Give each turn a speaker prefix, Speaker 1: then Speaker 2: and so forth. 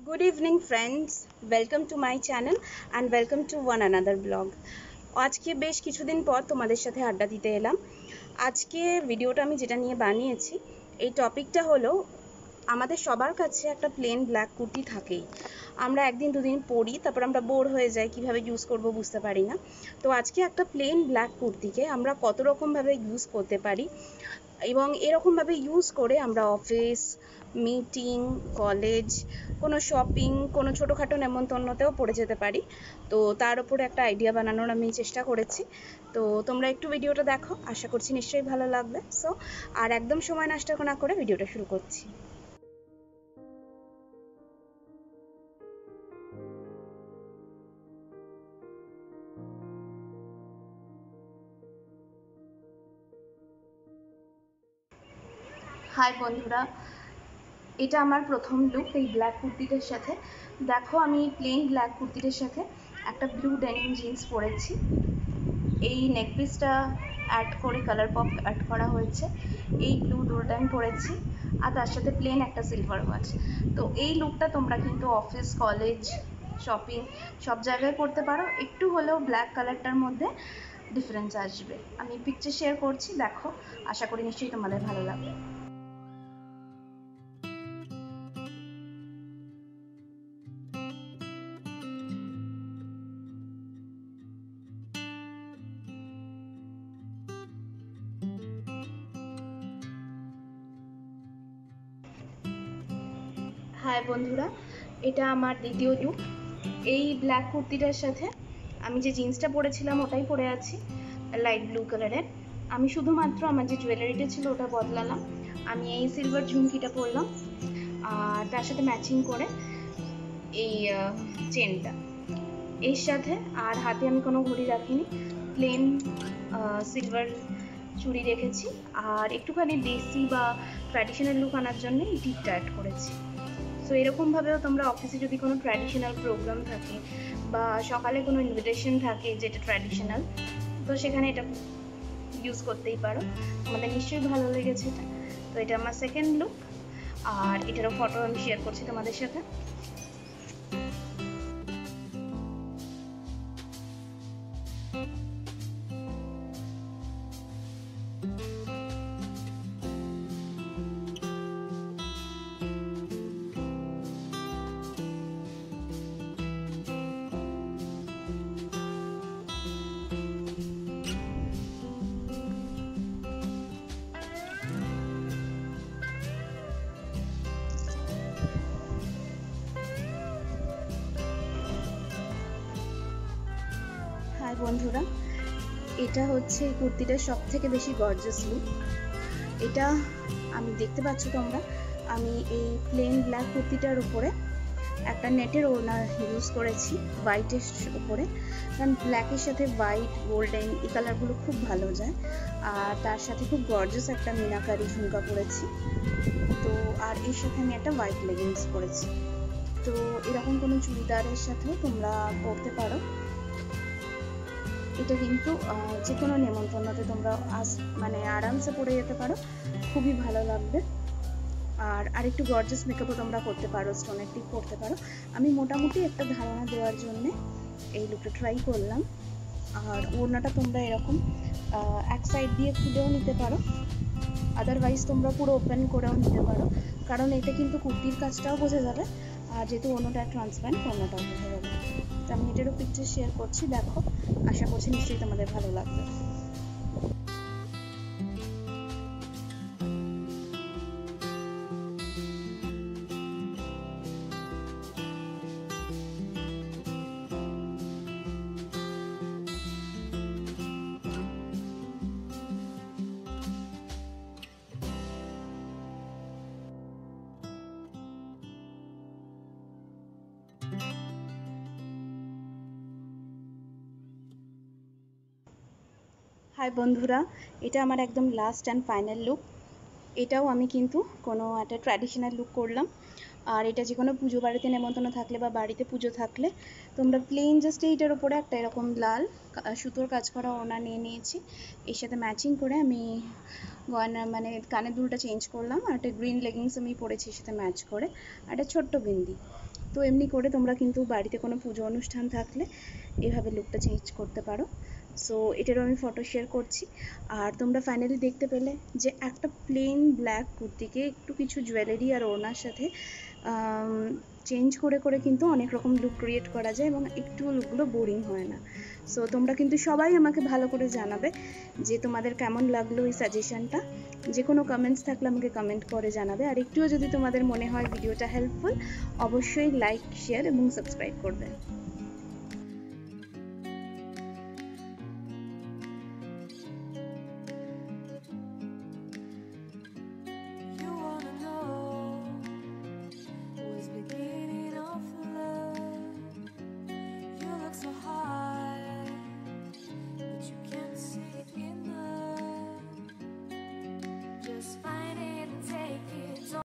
Speaker 1: Good evening friends, welcome to my channel and welcome to one another blog. আজকে বেশ কিছুদিন পর তোমাদের সাথে আড্ডা দিতে এলাম। আজকে ভিডিওটা আমি যেটা নিয়ে বানিয়েছি এই টপিকটা হলো আমাদের সবার কাছে একটা প্লেন ব্ল্যাক কুর্তি থাকেই। আমরা একদিন দুদিন পরি, তারপর আমরা বোর হয়ে যাই, কিভাবে ইউজ করব বুঝতে পারি না। তো আজকে একটা প্লেন ব্ল্যাক কুর্তিকে আমরা কত রকমভাবে ইউজ করতে পারি এবং এরকমভাবে ইউজ করে আমরা অফিস, মিটিং, কলেজ, কোনো শপিং, কোনো ছোটোখাটো নেমন্তন্নতেও পড়ে যেতে পারি। তো তার উপরে একটা আইডিয়া বানানোর আমি চেষ্টা করেছি। তো তোমরা একটু ভিডিওটা দেখো, আশা করছি নিশ্চয়ই ভালো লাগবে। সো আর একদম সময় নষ্ট না করে ভিডিওটা শুরু করছি। হাই বন্ধুরা, এটা আমার প্রথম লুক এই ব্ল্যাক কুর্তিটার সাথে। দেখো, আমি প্লেন ব্ল্যাক কুর্তিটার সাথে একটা ব্লু ডেনিম জিন্স পরেছি। এই নেকপিসটা অ্যাড করে কালার পপ অ্যাড করা হয়েছে। এই ব্লু দুটোটা আমি পরেছি আর তার সাথে প্লেন একটা সিলভার ওয়াচ। তো এই লুকটা তোমরা কিন্তু অফিস, কলেজ, শপিং সব জায়গায় করতে পারো। একটু হলেও ব্ল্যাক কালারটার মধ্যে ডিফারেন্স আসবে। আমি পিকচার শেয়ার করছি, দেখো, আশা করি নিশ্চয়ই তোমাদের ভালো লাগবে। হাই বন্ধুরা, এটা আমার দ্বিতীয় লুক। এই ব্ল্যাক কুর্তিটার সাথে আমি যে জিন্সটা পরেছিলাম ওটাই পরে আছি, লাইট ব্লু কালারের। আমি শুধুমাত্র আমার যে জুয়েলারিটা ছিল ওটা বদলালাম। আমি এই সিলভার ঝুমকিটা পরলাম আর তার সাথে ম্যাচিং করে এই চেনটা এর সাথে। আর হাতে আমি কোনো ঘড়ি রাখিনি, প্লেন সিলভার চুড়ি রেখেছি। আর একটুখানি দেশি বা ট্র্যাডিশনাল লুক আনার জন্য এই টিপটা অ্যাড করেছি। সো এরকমভাবেও তোমরা অফিসে যদি কোনো ট্র্যাডিশনাল প্রোগ্রাম থাকে বা সকালে কোনো ইনভিটেশন থাকে যেটা ট্র্যাডিশনাল, তো সেখানে এটা ইউজ করতেই পারো। আমাদের নিশ্চয়ই ভালো লেগেছে এটা। তো এটা আমার সেকেন্ড লুক আর এটারও ফটো আমি শেয়ার করছি তোমাদের সাথে। হাই বন্ধুরা, এটা হচ্ছে এই কুর্তিটার সব থেকে বেশি গর্জাস লুক। এটা আমি দেখতে পাচ্ছ তোমরা, আমি এই প্লেন ব্ল্যাক কুর্তিটার উপরে একটা নেটের ওড়না ইউজ করেছি হোয়াইটের উপরে, কারণ ব্ল্যাকের সাথে হোয়াইট, গোল্ডেন এই কালারগুলো খুব ভালো যায়। আর তার সাথে খুব গর্জাস একটা মিনাকারি ঝুমকা পরেছি। তো আর এর সাথে আমি একটা হোয়াইট লেগিংস পরেছি। তো এরকম কোনো চুড়িদারের সাথেও তোমরা পরতে পারো। এটা কিন্তু যে কোনো নেমন্তন্নতে তোমরা মানে আরামসে পরে যেতে পারো, খুবই ভালো লাগবে। আর আরেকটু গর্জাস মেকআপও তোমরা করতে পারো, স্টোনের টিপ করতে পারো। আমি মোটামুটি একটা ধারণা দেওয়ার জন্যে এই লুকটা ট্রাই করলাম। আর ওড়নাটা তোমরা এরকম এক সাইড দিয়ে খুলেও নিতে পারো, আদারওয়াইজ তোমরা পুরো ওপেন করেও নিতে পারো, কারণ এটা কিন্তু কুর্তির কাজটাও বোঝা যাবে আর যেহেতু অন্যটা ট্রান্সপারেন্ট অন্যটাও বোঝা যাবে। তো আমি এটারও পিকচার শেয়ার করছি, দেখো, আশা করছি নিশ্চয়ই তোমাদের ভালো লাগবে। হাই বন্ধুরা, এটা আমার একদম লাস্ট অ্যান্ড ফাইনাল লুক। এটাও আমি কিন্তু কোনো একটা ট্র্যাডিশনাল লুক করলাম। আর এটা যে কোনো পুজো বাড়িতে নেমন্তন্ন থাকলে বা বাড়িতে পুজো থাকলে তোমরা প্লেন জাস্ট এইটার উপরে একটা এরকম লাল সুতোর কাজ করা ওড়না নিয়ে নিয়েছি। এর সাথে ম্যাচিং করে আমি গয়না মানে কানের দুলটা চেঞ্জ করলাম আর একটা গ্রিন লেগিংস আমি পরেছি এর সাথে ম্যাচ করে, আর একটা ছোট্ট বিন্দি। তো এমনি করে তোমরা কিন্তু বাড়িতে কোনো পুজো অনুষ্ঠান থাকলে এভাবে লুকটা চেঞ্জ করতে পারো। সো এটারও আমি ফটো শেয়ার করছি। আর তোমরা ফাইনালি দেখতে পেলে যে একটা প্লেন ব্ল্যাক কুর্তিকে একটু কিছু জুয়েলারি আর ওড়নার সাথে চেঞ্জ করে করে কিন্তু অনেক রকম লুক ক্রিয়েট করা যায় এবং একটু লুকগুলো বোরিং হয় না। সো তোমরা কিন্তু সবাই আমাকে ভালো করে জানাবে যে তোমাদের কেমন লাগলো এই সাজেশনটা। যে কোনো কমেন্টস থাকলে আমাকে কমেন্ট করে জানাবে। আর একটুও যদি তোমাদের মনে হয় ভিডিওটা হেল্পফুল, অবশ্যই লাইক, শেয়ার এবং সাবস্ক্রাইব করবে।